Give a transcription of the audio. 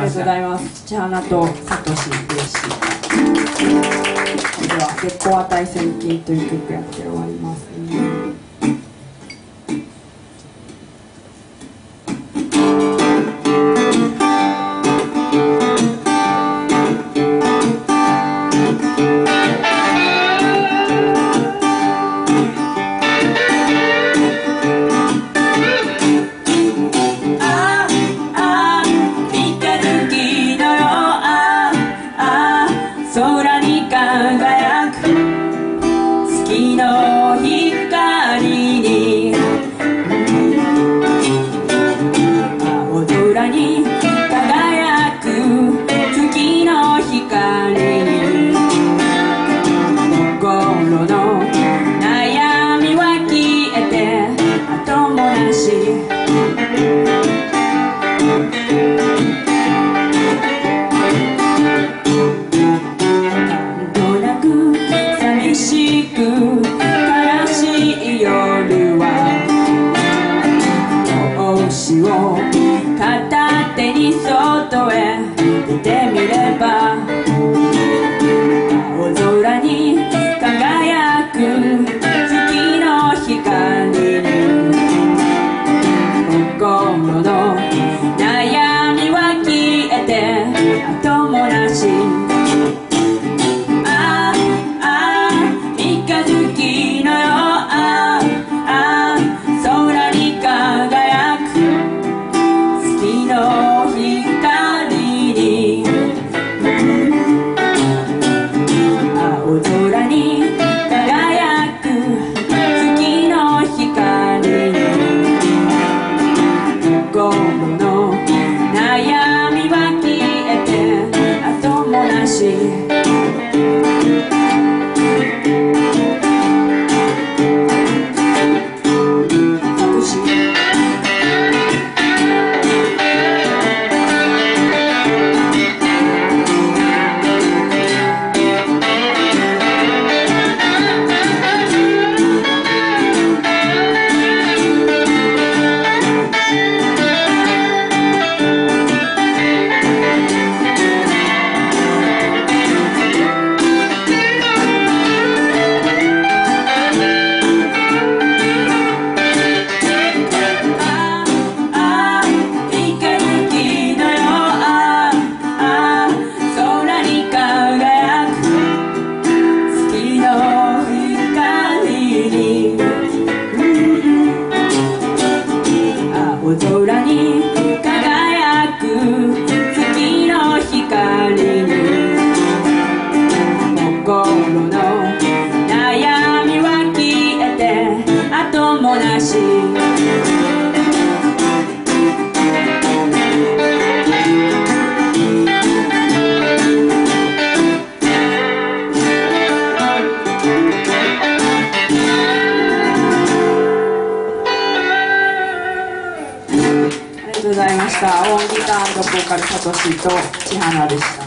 がとうございます。千花とサトシでした。では「月光値千金」という曲やって終わります。 空に輝く月の光に青空に輝く月の光に心の悩みは消えて後もなし悲しい夜は帽子を片手に外へ出てみれば青空に輝く月の光に心の悩みは消えて後もなし空に輝く月の光に心の悩みは消えて後もなしありがとうございました。オンギター&ボーカルサトシと千花でした。